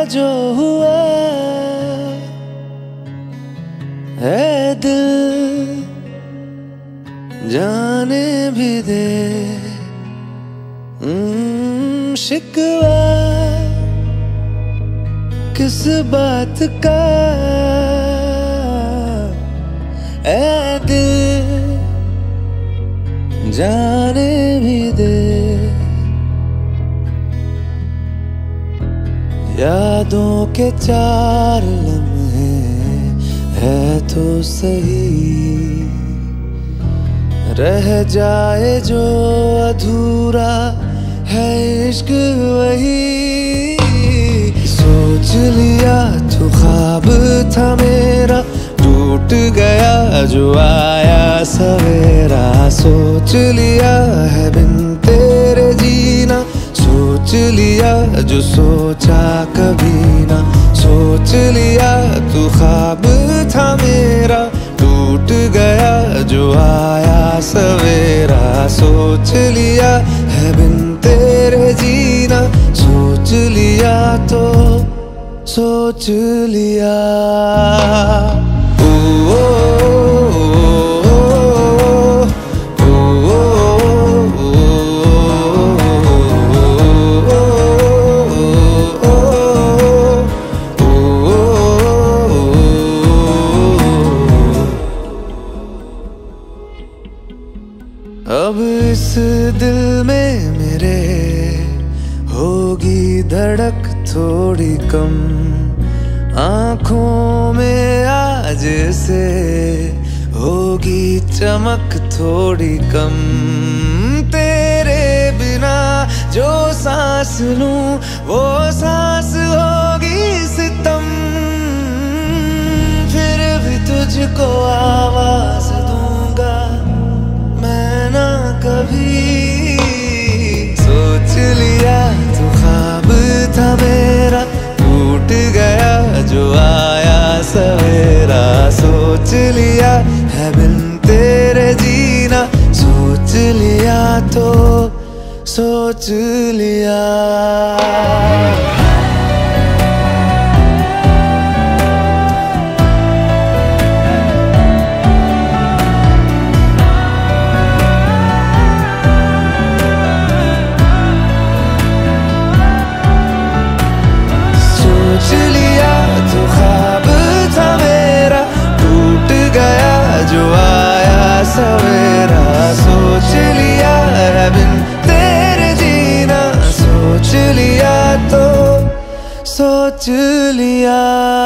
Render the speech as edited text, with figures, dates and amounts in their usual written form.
जो हुआ है दिल जाने भी दे। शिकवा किस बात का है दिल जाने भी दे। यादों के 4 लम्हे है तो सही, रह जाए जो अधूरा है इश्क वही। सोच लिया तो ख्वाब था मेरा, टूट गया जो आया सवेरा। सोच लिया है बिन तेरे जीना, सोच लिया जो सोचा कभी ना। सोच लिया तू ख्वाब था मेरा, टूट गया जो आया सवेरा। सोच लिया है बिन तेरे जीना, सोच लिया तो सोच लिया। ओ, ओ, अब इस दिल में मेरे होगी धड़क थोड़ी कम, आँखों में आज से होगी चमक थोड़ी कम। तेरे बिना जो सांस लूं वो सांस होगी सितम। फिर भी तुझको आवाज दूंगा मैं ना कभी। सोच लिया तो ख्वाब था मेरा, टूट गया जो आया सवेरा। सोच लिया है बिन तेरे जीना, सोच लिया तो सोच लिया। सोच लिया तो ख्वाब था मेरा, टूट गया जो आया सवेरा। सोच लिया है बिन तेरे जीना, सोच लिया तो सोच लिया।